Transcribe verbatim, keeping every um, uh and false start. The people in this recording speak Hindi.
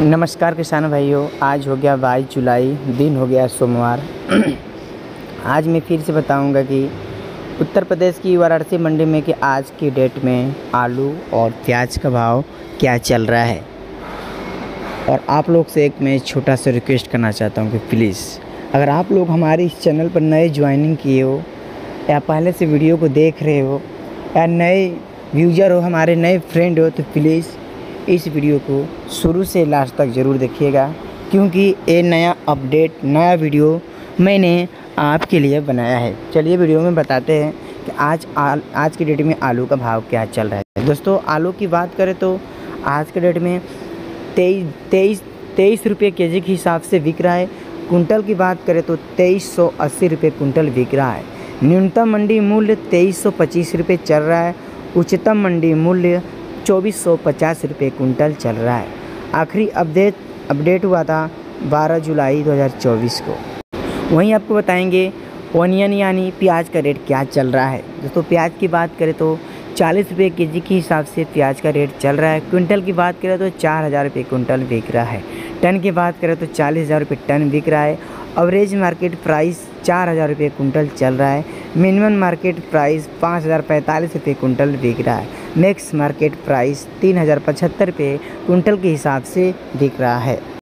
नमस्कार किसान भाइयों, आज हो गया बाईस जुलाई, दिन हो गया सोमवार। आज मैं फिर से बताऊंगा कि उत्तर प्रदेश की वाराणसी मंडी में कि आज की डेट में आलू और प्याज का भाव क्या चल रहा है। और आप लोग से एक मैं छोटा सा रिक्वेस्ट करना चाहता हूं कि प्लीज़ अगर आप लोग हमारे इस चैनल पर नए ज्वाइनिंग किए हो या पहले से वीडियो को देख रहे हो या नए यूज़र हो, हमारे नए फ्रेंड हो, तो प्लीज़ इस वीडियो को शुरू से लास्ट तक ज़रूर देखिएगा, क्योंकि ये नया अपडेट नया वीडियो मैंने आपके लिए बनाया है। चलिए वीडियो में बताते हैं कि आज आल आज की डेट में आलू का भाव क्या चल रहा है। दोस्तों, आलू की बात करें तो आज के डेट में तेईस तेईस तेईस रुपये के जी के हिसाब से बिक रहा है। कुंटल की बात करें तो तेईस सौ अस्सी रुपये कुंटल बिक रहा है। न्यूनतम मंडी मूल्य तेईस सौ पच्चीस रुपये चल रहा है। उच्चतम मंडी मूल्य चौबीस सौ पचास रुपये कुंटल चल रहा है। आखिरी अपडेट अपडेट हुआ था बारह जुलाई दो हज़ार चौबीस को। वहीं आपको बताएंगे ओनियन यानी प्याज का रेट क्या चल रहा है। दोस्तों, प्याज की बात करें तो चालीस रुपये के जी के हिसाब से प्याज का रेट चल रहा है। क्विंटल की बात करें तो चार हज़ार रुपये कुंटल बिक रहा है। टन की बात करें तो चालीस हज़ार रुपये टन बिक रहा है। एवरेज मार्केट प्राइस चार हज़ार रुपये कुंटल चल रहा है। मिनिमम मार्केट प्राइस पाँच हज़ार पैंतालीस रुपये कुंटल बिक रहा है। मैक्स मार्केट प्राइस तीन हज़ार पचहत्तर रुपये कुंटल के हिसाब से बिक रहा है।